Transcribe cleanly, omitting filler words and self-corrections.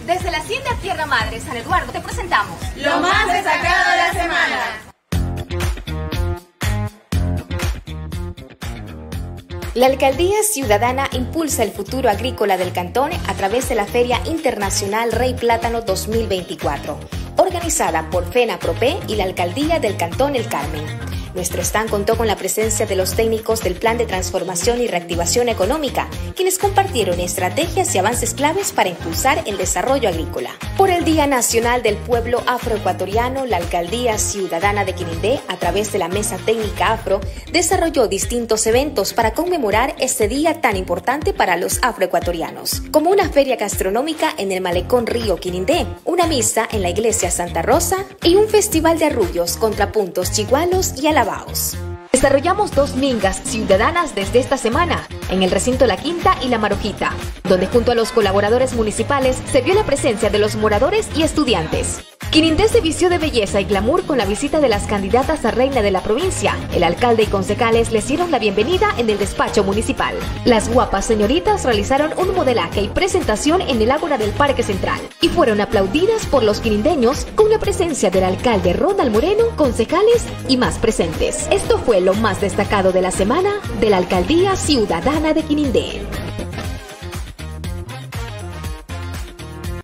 Desde la Hacienda Tierra Madre San Eduardo te presentamos lo más destacado de la semana. La Alcaldía Ciudadana impulsa el futuro agrícola del cantón a través de la Feria Internacional Rey Plátano 2024, organizada por FENAPROPE y la Alcaldía del Cantón El Carmen. Nuestro stand contó con la presencia de los técnicos del Plan de Transformación y Reactivación Económica, quienes compartieron estrategias y avances claves para impulsar el desarrollo agrícola. Por el Día Nacional del Pueblo Afroecuatoriano, la Alcaldía Ciudadana de Quinindé, a través de la Mesa Técnica Afro, desarrolló distintos eventos para conmemorar este día tan importante para los afroecuatorianos, como una feria gastronómica en el Malecón Río Quinindé, una misa en la Iglesia Santa Rosa y un festival de arrullos, contrapuntos, chigualos y alabaos. Desarrollamos 2 mingas ciudadanas desde esta semana, en el recinto La Quinta y La Marojita, donde junto a los colaboradores municipales se vio la presencia de los moradores y estudiantes. Quinindé se vistió de belleza y glamour con la visita de las candidatas a reina de la provincia. El alcalde y concejales les dieron la bienvenida en el despacho municipal. Las guapas señoritas realizaron un modelaje y presentación en el ágora del Parque Central y fueron aplaudidas por los quinindeños con la presencia del alcalde Ronald Moreno, concejales y más presentes. Esto fue lo más destacado de la semana de la Alcaldía Ciudadana de Quinindé.